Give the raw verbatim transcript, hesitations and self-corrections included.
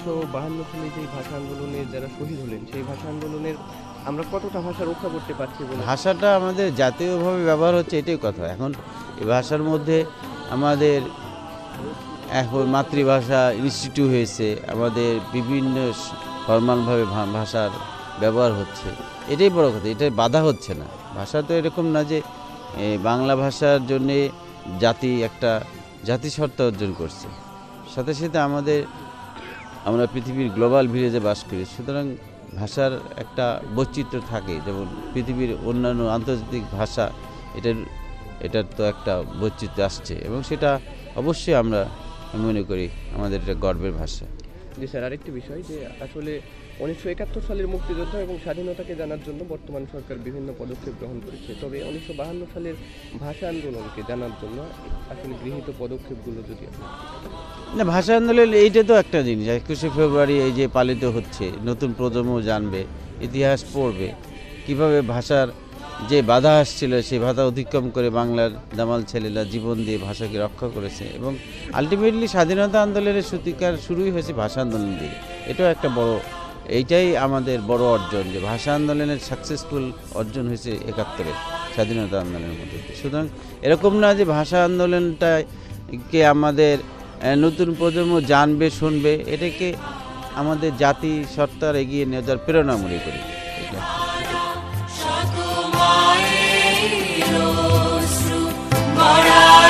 উনিশশো বাহান্ন সালে যে ভাষা আন্দোলনে যারা শহীদ হলেন সেই ভাষা আন্দোলনের আমরা কতটা ভাষা রক্ষা করতে পারছি বলে? ভাষাটা আমাদের জাতীয়ভাবে ব্যবহার হচ্ছে, এটাই কথা। এখন এই ভাষার মধ্যে আমাদের এখন মাতৃভাষা ইনস্টিটিউট হয়েছে, আমাদের বিভিন্ন ফরমালভাবে ভাষার ব্যবহার হচ্ছে, এটাই বড় কথা। এটা বাধা হচ্ছে না। ভাষা তো এরকম না যে বাংলা ভাষার জন্যে জাতি একটা জাতিসত্তা অর্জন করছে, সাথে সাথে আমাদের আমরা পৃথিবীর গ্লোবাল ভিলেজে বাস করি, সুতরাং ভাষার একটা বৈচিত্র্য থাকে। যেমন পৃথিবীর অন্যান্য আন্তর্জাতিক ভাষা, এটার এটার তো একটা বৈচিত্র্য আসছে এবং সেটা অবশ্যই আমরা মনে করি আমাদের এটা গর্বের ভাষা। জি স্যার, আরেকটি বিষয় যে আসলে উনিশশো একাত্তর সালের মুক্তিযুদ্ধ এবং স্বাধীনতাকে জানার জন্য বর্তমান সরকার বিভিন্ন পদক্ষেপ গ্রহণ করেছে, তবে উনিশশো বাহান্ন সালের ভাষা আন্দোলনকে জানার জন্য আসলে গৃহীত পদক্ষেপগুলো যদি না, ভাষা আন্দোলন এইটা তো একটা জিনিস। একুশে ফেব্রুয়ারি এই যে পালিত হচ্ছে, নতুন প্রজন্ম জানবে, ইতিহাস পড়বে, কিভাবে ভাষার যে বাধা আসছিল সেই বাধা অতিক্রম করে বাংলার দামাল ছেলেরা জীবন দিয়ে ভাষাকে রক্ষা করেছে এবং আলটিমেটলি স্বাধীনতা আন্দোলনের সূতিকার শুরুই হয়েছে ভাষা আন্দোলন দিয়ে। এটাও একটা বড়, এইটাই আমাদের বড় অর্জন যে ভাষা আন্দোলনের সাকসেসফুল অর্জন হয়েছে একাত্তরের স্বাধীনতা আন্দোলনের মধ্যে। সুতরাং এরকম না যে ভাষা আন্দোলনটাকে আমাদের নতুন প্রজন্ম জানবে, শুনবে, এটাকে আমাদের জাতি সত্তার এগিয়ে নিয়ে যাওয়ার প্রেরণা মনে করি। এটা